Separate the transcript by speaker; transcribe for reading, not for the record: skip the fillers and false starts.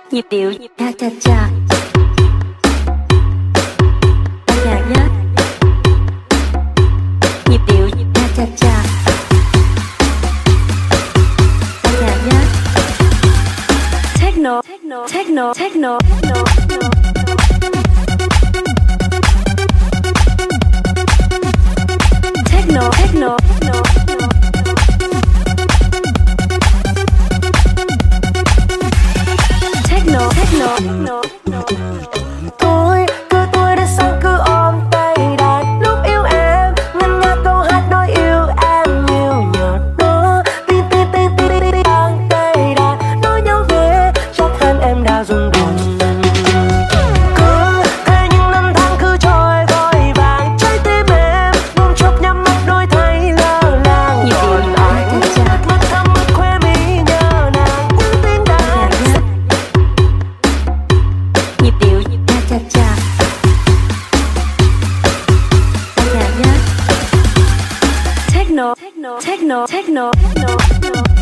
Speaker 1: nhịp điệu cha cha cha. Nhạc nhé. Nhịp điệu cha cha cha. Nhạc nhé. Techno, techno, techno, techno, techno. Techno, techno, techno. Techno, techno, techno.
Speaker 2: Tôi đã sang cứ ôm tay đàn lúc yêu em, ngân nga câu hát nói yêu em nhiều nhờ đó. Tin tin tin tin tin đang tay đàn nói nhau về chắc hẳn em đã rung động. Cứ thế những năm tháng cứ trôi vội vàng, trái tim em bỗng chốc nhắm mắt đôi thấy lơ làng. Còn anh nước mắt thấm ướt khóe mi nhớ nàng những tiếng đàn.
Speaker 1: Nhịp điệu cha cha cha. Nhạc nhé. Techno, techno, techno, techno, techno.